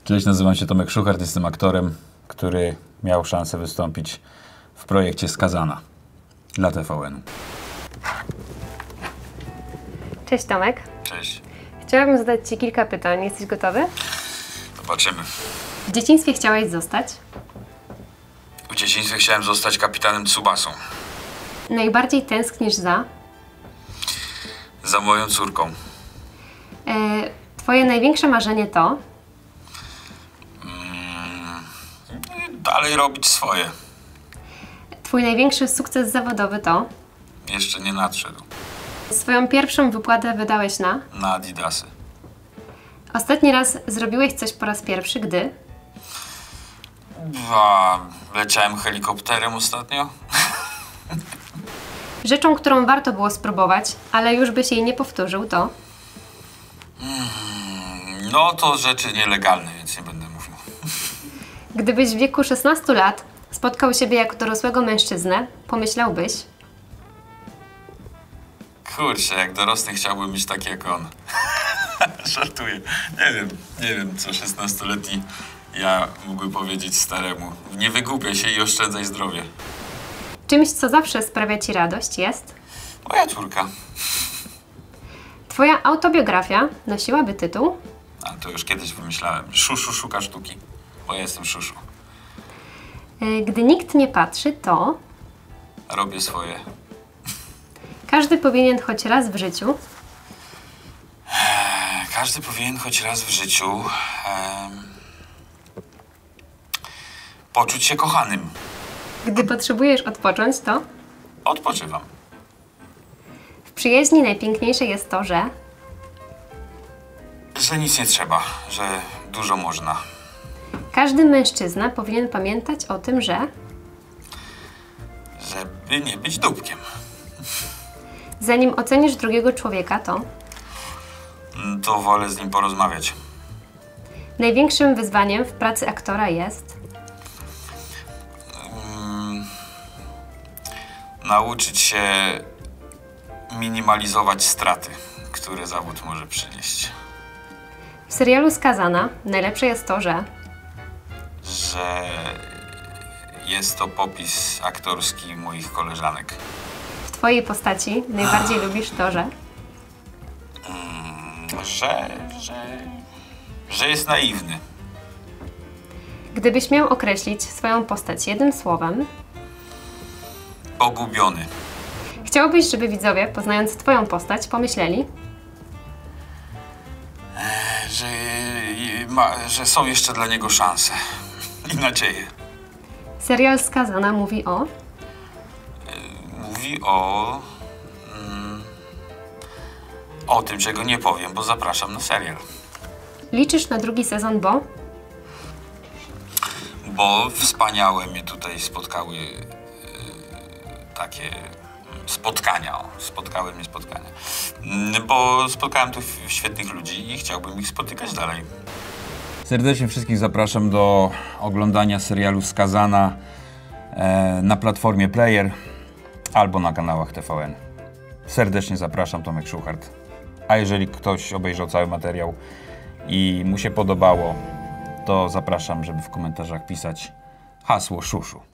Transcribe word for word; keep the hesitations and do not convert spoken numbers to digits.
Cześć, nazywam się Tomek Szuchart, jestem aktorem, który miał szansę wystąpić w projekcie Skazana dla T V N. Cześć Tomek. Cześć. Chciałabym zadać Ci kilka pytań. Jesteś gotowy? Zobaczymy. W dzieciństwie chciałeś zostać? W dzieciństwie chciałem zostać kapitanem Tsubasą. Najbardziej tęsknisz za? Za moją córką. E, twoje największe marzenie to? Mm, dalej robić swoje. Twój największy sukces zawodowy to? Jeszcze nie nadszedł. Swoją pierwszą wypłatę wydałeś na? Na Adidasy. Ostatni raz zrobiłeś coś po raz pierwszy, gdy? A, leciałem helikopterem ostatnio. Rzeczą, którą warto było spróbować, ale już byś jej nie powtórzył, to? Mm, no to rzeczy nielegalne, więc nie będę mówił. Gdybyś w wieku szesnastu lat spotkał siebie jako dorosłego mężczyznę, pomyślałbyś? Kurczę, jak dorosły chciałbym być taki jak on. Żartuję. Nie wiem, nie wiem, co szesnastoletni ja mógłby powiedzieć staremu. Nie wygłupiaj się i oszczędzaj zdrowie. Czymś, co zawsze sprawia Ci radość, jest? Moja córka. Twoja autobiografia nosiłaby tytuł? A to już kiedyś wymyślałem. Szuszu szuka sztuki, bo ja jestem szuszu. Gdy nikt nie patrzy, to? Robię swoje. Każdy powinien choć raz w życiu. Każdy powinien choć raz w życiu em, poczuć się kochanym. Gdy potrzebujesz odpocząć, to? Odpoczywam. W przyjaźni najpiękniejsze jest to, że? Że nic nie trzeba, że dużo można. Każdy mężczyzna powinien pamiętać o tym, że? Żeby nie być dupkiem. Zanim ocenisz drugiego człowieka, to? To wolę z nim porozmawiać. Największym wyzwaniem w pracy aktora jest? Um, nauczyć się minimalizować straty, które zawód może przynieść. W serialu Skazana najlepsze jest to, że? Że jest to popis aktorski moich koleżanek. W Twojej postaci najbardziej lubisz to, że? Um, że, że, że jest naiwny. Gdybyś miał określić swoją postać jednym słowem? Pogubiony. Chciałbyś, żeby widzowie, poznając Twoją postać, pomyśleli? Że, ma, że są jeszcze dla niego szanse i nadzieje. Serial Skazana mówi o? Mówi o... Mm, o tym, czego nie powiem, bo zapraszam na serial. Liczysz na drugi sezon, bo? Bo wspaniałe mnie tutaj spotkały yy, takie spotkania. O, spotkały mnie spotkania. Yy, bo spotkałem tu świetnych ludzi i chciałbym ich spotykać dalej. Serdecznie wszystkich zapraszam do oglądania serialu Skazana e, na platformie Player albo na kanałach T V N. Serdecznie zapraszam, Tomek Szuchart. A jeżeli ktoś obejrzał cały materiał i mu się podobało, to zapraszam, żeby w komentarzach pisać hasło Szuszu.